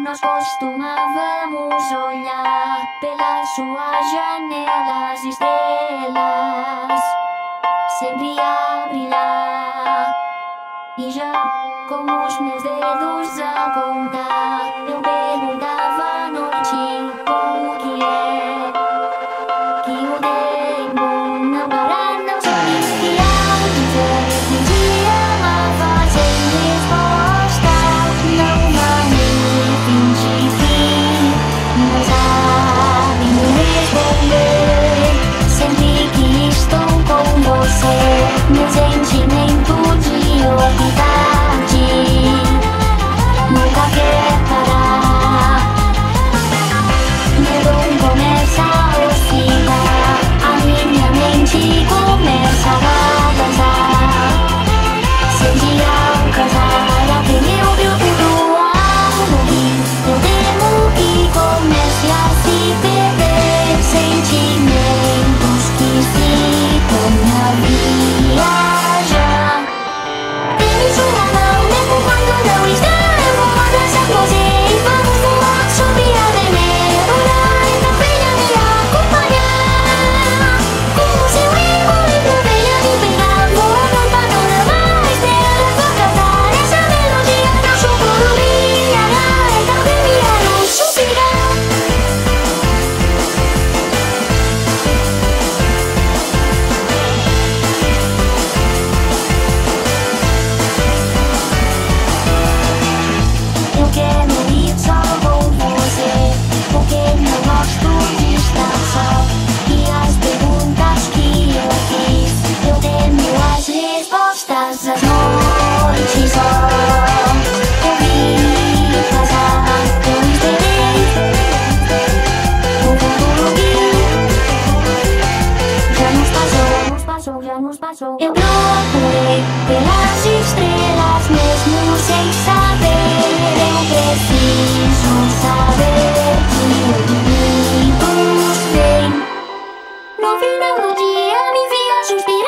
Nós costumávamos olhar pelas suas janelas, estrelas sempre a brilhar. E já com os meus dedos a contar, eu perguntava à noite como que é que o tempo não para, não sabia dizer. Mentia, amava sem resposta, não vai fingir que não sabe responder. Sempre que estou com você, meu sentimento de novidade nunca quer parar. Meu dom começa a oscilar, a minha mente começa a dançar. Seja ao casar, aprendeu meu tudo ao morrer. Eu temo que comece a se perder sentimentos que se tornam a viajar. Tens uma mão mesmo quando não está. Eu vou abraçar você e vamos voar sobre a avenida. Então venha me acompanhar. Com o seu equilíbrio venha me pegar. Voando panorama, estrelas vão cantar essa melodia. Não choro brilhará, então vem me suspirar. Eu quero ir só com você, porque não gosto de estar só. E as perguntas que eu fiz, eu temo as respostas. As noites só eu vi passar, eu esperei o futuro já nos passou. Eu procurei pelas estrelas mesmo sem saber. Eu preciso saber que inimigos vêm. No final do dia me vi a suspirar.